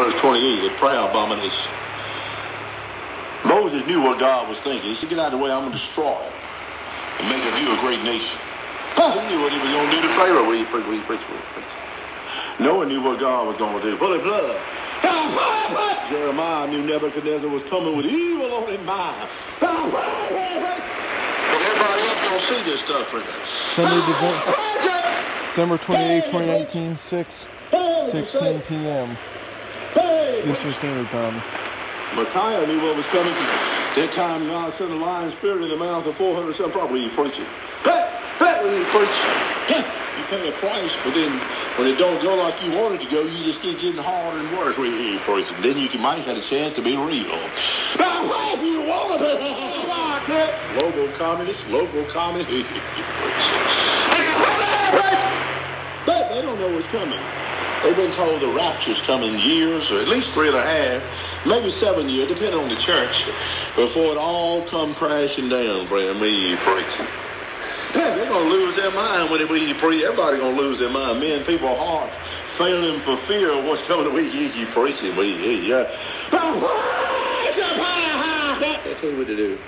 verse 28, the prayer abomination. Moses knew what God was thinking. He said, get out of the way, I'm going to destroy it and make of you a great nation. He knew what he was going to do to Pharaoh. Noah knew what God was going to do. Pull it blood. Jeremiah knew Nebuchadnezzar was coming with evil on his mind. But everybody else don't see this stuff for this. Sunday events, December 28th, 2019, 6:16 p.m. Eastern Standard Time. Micaiah knew what was coming. That time God sent a lion spirit in the mouth of 400 some probably he preaching. When you preach, you pay a price, but then when it don't go like you want it to go, you just keep getting harder and worse when you preaching. Then you might have a chance to be real. Now, you want it. Local communist. But they don't know what's coming. They've been told the rapture's coming years, or at least 3.5, maybe 7 years, depending on the church, before it all come crashing down, Brad. Me preaching. Yeah, they're going to lose their mind when we preach. Everybody's going to lose their mind. Men, people's hearts failing for fear of what's coming. You preaching. That's what to do.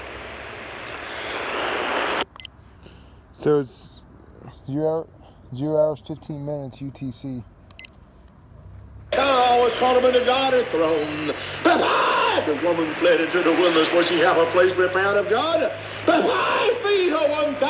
So it's 0 hours 15 minutes UTC. Oh, it's called him in the God's throne. The woman fled into the wilderness where she have a place prepared of God. But 5 feet or 1,000